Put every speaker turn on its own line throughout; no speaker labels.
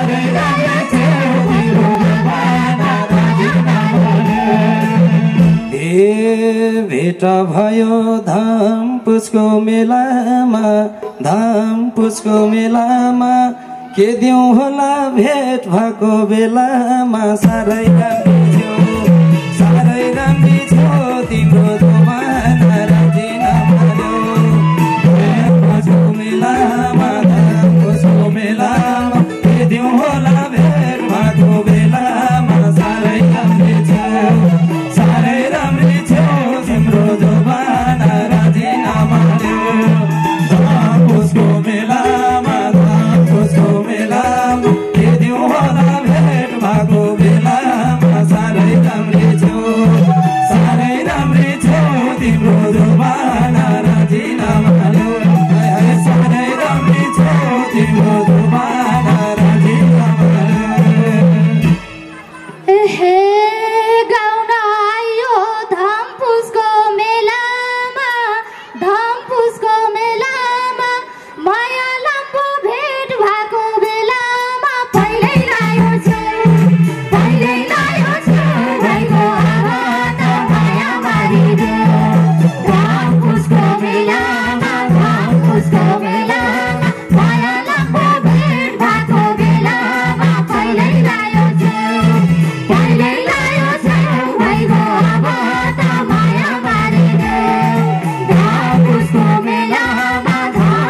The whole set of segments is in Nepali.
साह्रै राम्रै थियो तिम्रो जमाना भेट भयो धामपुसको मेलामा के दिउँ होला भेट भएको बेलामा साह्रै राम्री थियो तिम्रो जमाना राजीनामा धामपुसको मेलामा के दिउँ होला भेट भएको बेलामा साह्रै राम्री थियो तिम्रो जमाना राजीनामा धामपुसको मेलामा के दिउँ होला भेट भएको बेलामा साह्रै राम्री थियो तिम्रो जमाना राजीनामा साह्रै राम्री थियो तिम्रो जमाना राजीनामा
गाउन आयो धामपुसको मेलामा माया लम्बो भेट भएको बेलामा पहिल्यै लायो भाइको हात माया मारिदेऊ धामपुसको मेलामा माया लम्बो भेट भएको बेलामा पहिल्यै लायो भाइको हात माया मारिदेऊ धामपुसको मेलामा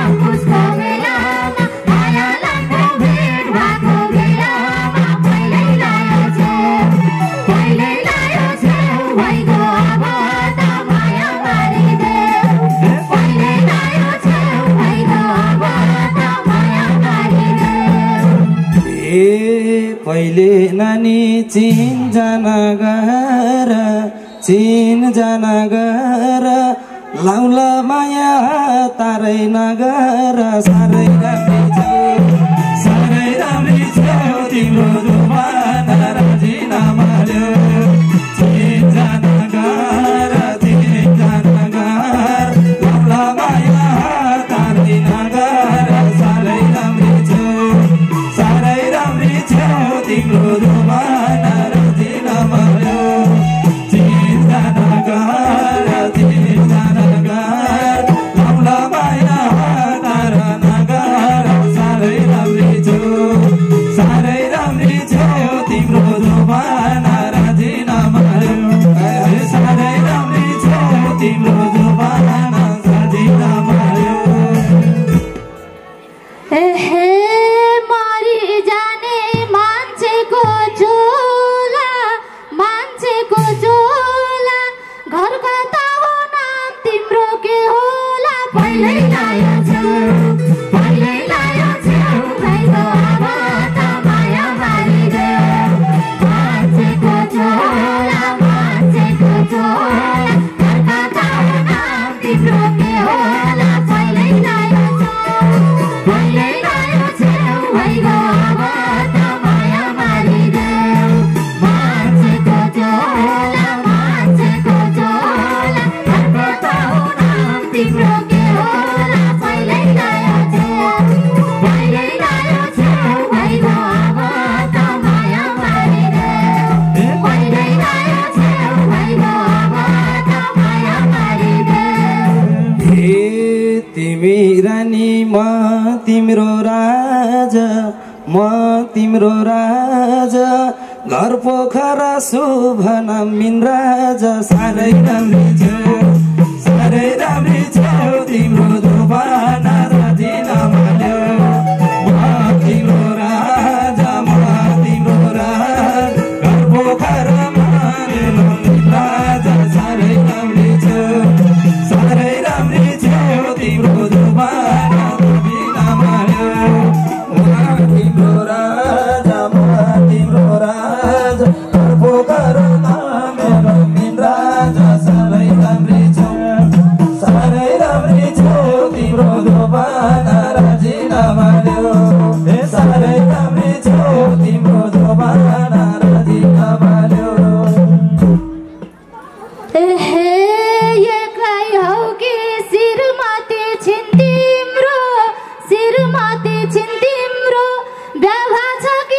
माया लम्बो भेट भएको बेलामा पहिल्यै लायो भाइको हात माया मारिदेऊ पहिल्यै लायो भाइको हात माया मारिदेऊ
पहिले नानी चिन जान गएर लाउला माया तारै नगर साह्रै राम्री थियो तिम्रो जमाना राजीनामा चिन जान गएर लाउला माया तारै नगर साह्रै राम्री थियो तिम्रो जमाना राजीनामा चिन जान गएर लाउला माया तारा नगर साह्रै राम्री थियो तिम्रो जमाना राजीनामा साह्रै राम्री थियो तिम्रो जमाना राजीनामा
मरि जाने मान्छेको झोला घरको त हो नाम तिम्रो के होला पहिल्यै लायो भाइको हात माया मारिदेऊ मान्छेको झोला घरको त हो नाम तिम्रो के होला पहिल्यै लायो भाइको हात माया मारिदेऊ मान्छेको झोला घरको त हो नाम तिम्रो के होला पहिल्यै लायो भाइको हात माया मारिदेऊ पहिल्यै लायो भाइको हात माया मारिदेऊ
तिमी रानी म तिम्रो राजा घर पोखरा शुभ नाम मिनराजा साह्रै राम्री थियो तिम्रो जमाना राजीनामा तिम्रो राजा घर पोखरा मिनराजा साह्रै राम्री थियो तिम्रो जमाना राजीनामा तिम्रो राजा घर पोखरा मिनराजा साह्रै राम्री थियो तिम्रो जमाना राजीनामा साह्रै राम्री थियो तिम्रो जमाना राजीनामा
एक्लै हौ कि शिरमाथि छिन् तिम्रो व्यवहार छ कि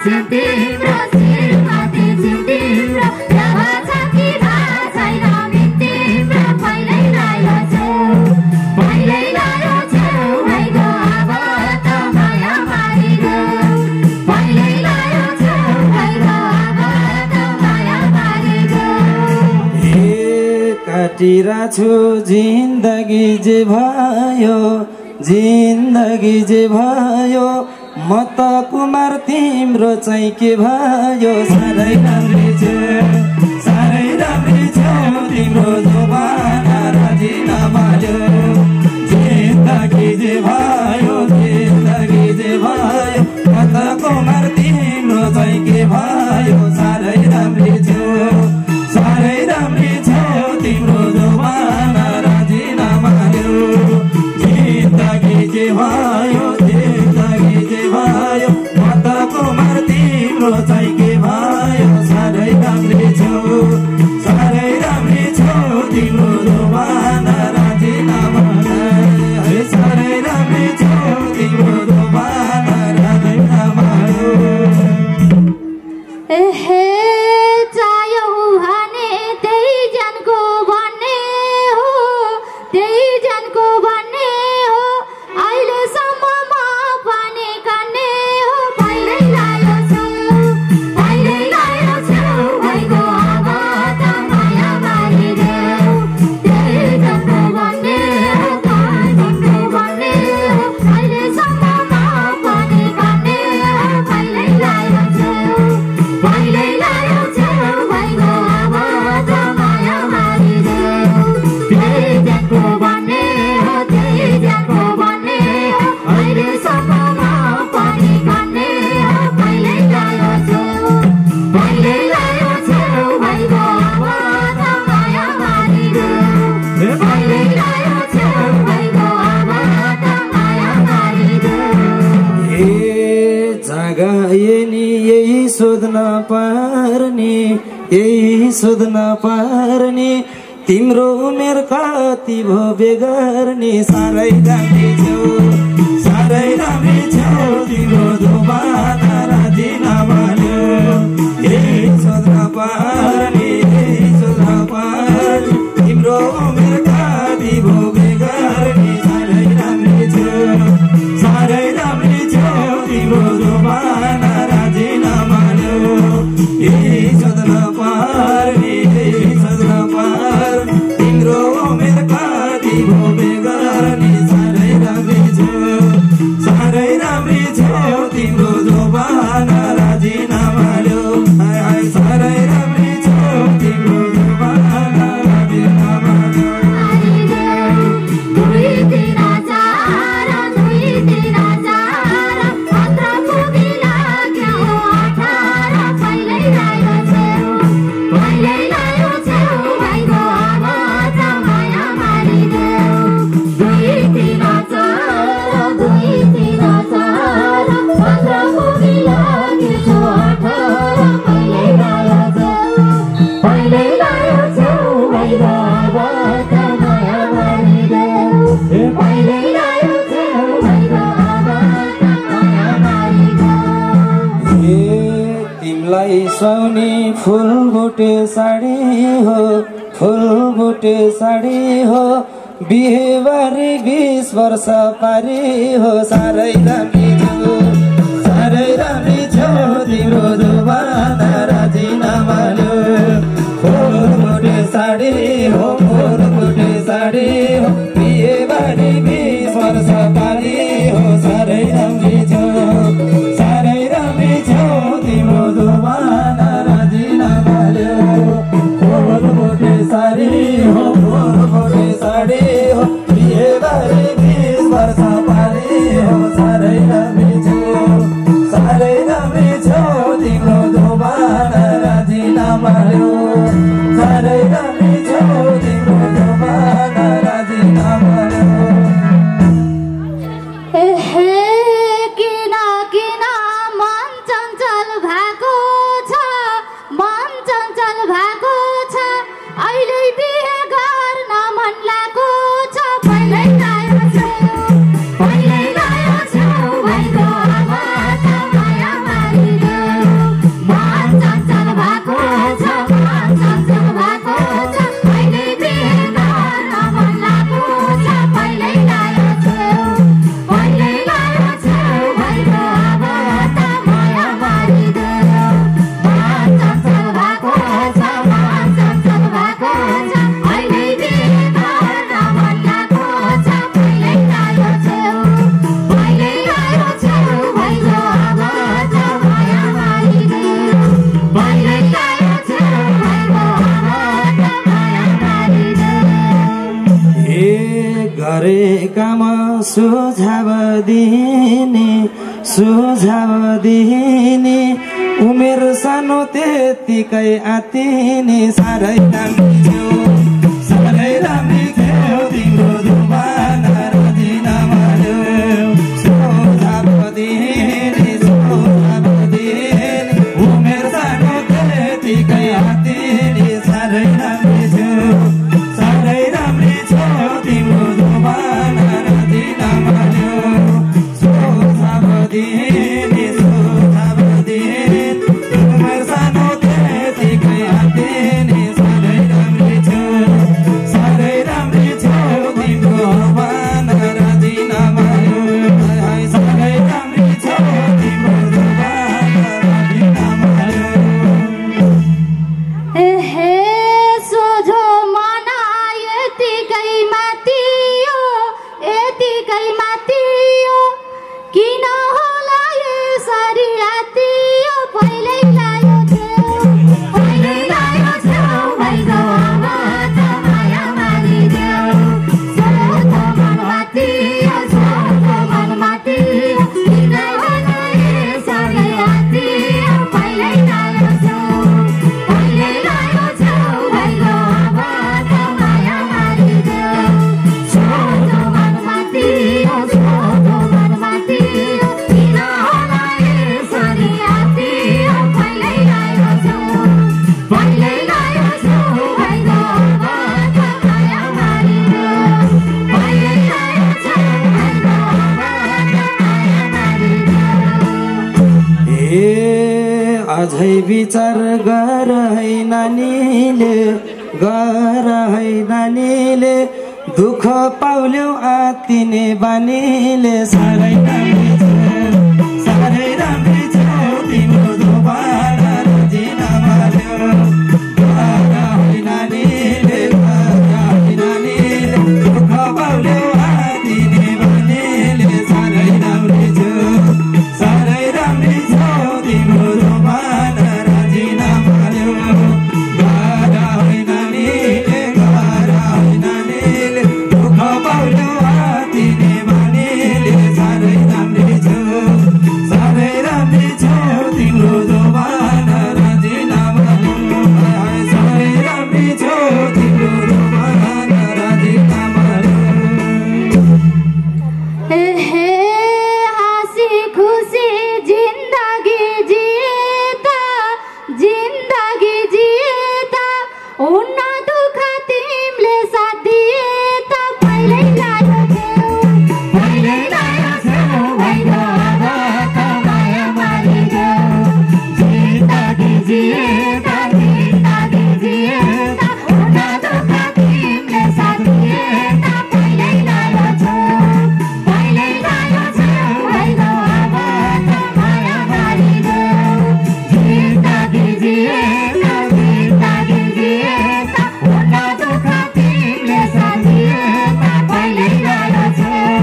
छिन् तिम्रो शिरमाथि छिन् तिम्रो जब छ कि थाहा छैन मिन तिम्रो पहिल्यै लायो छेउ पहिल्यै लायो छेउ भइगयो अब त माया मारिदेऊ पहिल्यै लायो छेउ भइगयो अब त माया मारिदेऊ
काटिरा छु जिन्दगी जे भयो जिन्दगी जे भयो म त कुमार तिम्रो चाहिँ के भयो साह्रै राम्री छेउ साह्रै राम्री छेउ तिम्रो जोबाना राजिना माल्यो जिन्दगी जे भयो जिन्दगी जे भयो म त कुमार तिम्रो चाहिँ के भयो साह्रै राम्री छेउ साह्रै राम्री छेउ तिम्रो जोबाना राजिना माल्यो जिन्दगी जे भयो जिन्दगी जे भयो म त कुमार तिम्रो चाहिँ के भयो साह्रै राम्री छेउ साह्रै राम्री छेउ तिम्रो जोबाना राजिना माल्यो साह्रै राम्री छेउ तिम्रो जोबाना राजिना माल्यो
एहे चाह्यो भने त्यही जनको भन्ने हो त्यही जनको भन्ने हो अहिलेसम्म म पनि कान्ने हो पहिल्यै लायो छेउ पहिल्यै लायो छेउ भइगयो अब त माया मारिदेऊ त्यही जनको भन्ने हो त्यही जनको भन्ने हो अहिलेसम्म म पनि कान्ने हो पहिल्यै लायो छेउ पहिल्यै लायो छेउ भइगयो अब त माया मारिदेऊ त्यही जनको भन्ने हो त्यही जनको भन्ने हो अहिलेसम्म म पनि कान्ने हो पहिल्यै लायो छेउ पहिल्यै लायो छेउ भइगयो अब त माया मारिदेऊ पहिल्यै लायो छेउ भइगयो अब त माया मारिदेऊ
जग्गा नि यही सोध्न पर्ने यही सोध्न पर्ने तिम्रो उमेर कति भो बेगर्ने साह्रै राम्री छेउ साह्रै राम्री छेउ तिम्रो जोबाना राजिना माल्यो यही सोध्न पर्ने यही सोध्न पर्ने तिम्रो उमेर कति भो बेगर्ने साह्रै राम्री छेउ साह्रै राम्री छेउ तिम्रो जोबाना राजिना माल्यो यही सोध्न पर्ने यही सोध्न पर्ने तिम्रो उमेर कति भो बेगर्ने साह्रै राम्री छेउ साह्रै राम्री छेउ तिम्रो जोबाना राजिना माल्यो साह्रै राम्री छेउ तिम्रो जोबाना राजिना माल्यो
दुई तिन चार दुई तिन चार 15 पुगी लाग्यो 18 पहिल्यै लायो छेउ पहिल्यै लायो छेउ भइगयो अब त माया मारिदेऊ दुई तिन चार 15 पुगी लाग्यो 18 पहिल्यै लायो छेउ पहिल्यै लायो छेउ भइगयो अब त माया मारिदेऊ पहिल्यै लायो छेउ भइगयो अब त माया मारिदेऊ
तिमलाई सुहाउने फुलबुटे साडी हो फुलबुटे साडी हो बिहेबारी 20 वर्ष पारी हो साह्रै राम्री छेउ साह्रै राम्री छेउ तिम्रो जोबाना राजिना माल्यो फुलबुटे साडी हो फुलबुटे साडी हो बिहेबारी 20 वर्ष पारी हो साह्रै राम्री छेउ साह्रै राम्री छेउ तिम्रो जोबाना राजिना माल्यो फुलबुटे साडी हो फुलबुटे साडी हो बिहेबारी 20 वर्ष पारी हो साह्रै सुझाव दिने उमेर सानो त्यतिकै आतिनी साह्रै राम्री छेउ तिम्रो जुबान रजिना मार्यो सुझाव दिने उमेर सानो त्यतिकै आतिनी साह्रै राम्री छेउ तिम्रो जुबान रजिना मार्यो सुझाव दिने उमेर सानो त्यतिकै आतिनी साह्रै राम्री छेउ तिम्रो जुबान रजिना मार्यो साह्रै राम्री छेउ तिम्रो जुबान रजिना मार्यो
हे सोझो मना यतिकै मातियो किन होला यसरी आतियो पहिल्यै लायो छेउ भइगयो अब त माया मारिदेऊ सोझो मन मातियो किन होला यसरी आतियो पहिल्यै लायो छेउ भइगयो अब त माया मारिदेऊ सोझो मन मातियो किन होला यसरी आतियो पहिल्यै लायो छेउ भइगयो अब त माया मारिदेऊ पहिल्यै लायो छेउ भइगयो अब त माया मारिदेऊ
ए अझै विचार गर है नानीले दुःख पाउल्यौ आतिने बानीले साह्रै राम्री छेउ तिम्रो जुबान रजिना मार्यो गर है नानीले दुःख पाउल्यौ आतिने बानीले साह्रै राम्री छेउ तिम्रो जुबान रजिना मार्यो गर है नानीले दुःख पाउल्यौ आतिने बानीले साह्रै राम्री छेउ तिम्रो जुबान रजिना मार्यो साह्रै राम्री छेउ तिम्रो जुबान रजिना मार्यो
हे हाँसी खुसी जिन्दगी जिएता हुन्न दुःख तिमीले साथ दिए त पहिल्यै लायो छेउ भइगयो अब त माया मारिदेऊ जिन्दगी जिएता हुन्न दुःख तिमीले साथ दिए त पहिल्यै लायो छेउ भइगयो अब त माया मारिदेऊ जिन्दगी जिएता हुन्न दुःख तिमीले साथ दिए त पहिल्यै लायो छेउ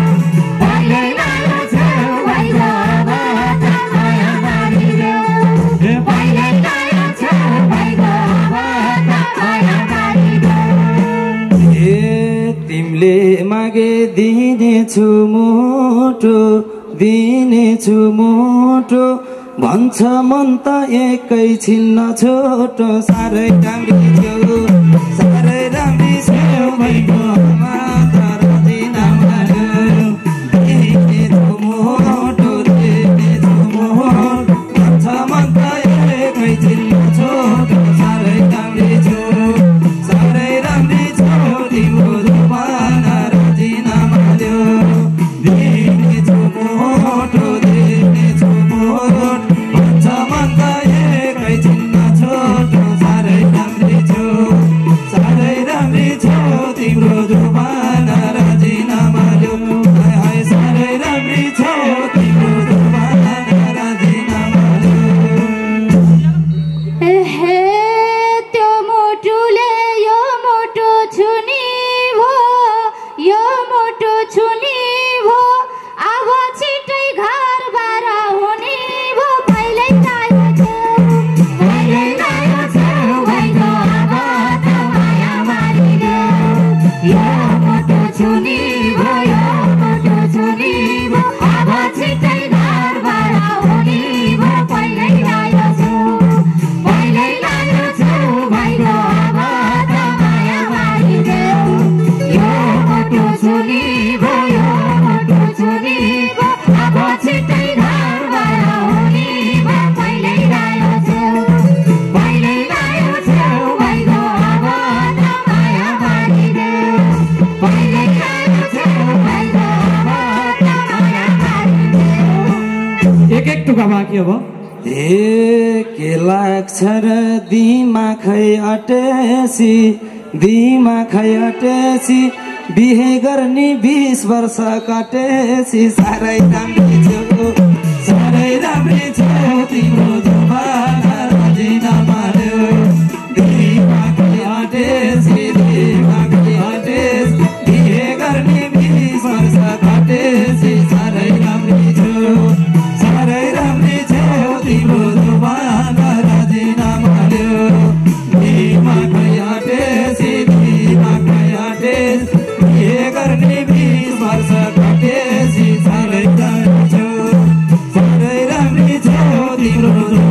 भइगयो अब त माया मारिदेऊ पहिल्यै लायो छेउ भइगयो अब त माया मारिदेऊ
ए तिमीले मागे दिनेछु मुटु भन्छ मन त एकैछिन छोटो साह्रै राम्री छेउ भइगयो माता रजिना मार्यो दिनेछु मुटु भन्छ मन त एकैछिन छोटो साह्रै राम्री छेउ तिम्रो जुबान रजिना मार्यो दिनेछु मुटु भन्छ मन त एकैछिन छोटो साह्रै राम्री छेउ तिम्रो जुबान के भयो
ए के लाग्छ र दिमाखै अटेसी दिमाखै अटेसी बिहे गर्ने 20 वर्ष काटेसी साह्रै राम्री छेउ साह्रै राम्री छेउ तिम्रो जमाना राजीनामा ल्याऊ दिमाखै अटेसी दिमाखै अटेसी बिहे गर्ने 20 वर्ष काटेसी साह्रै राम्री छेउ साह्रै राम्री छेउ तिम्रो जमाना राजीनामा ल्याऊ दिमाखै अटेसी दिमाखै अटेसी बिहे गर्ने 20 वर्ष काटेसी साह्रै राम्री छेउ साह्रै राम्री छेउ तिम्रो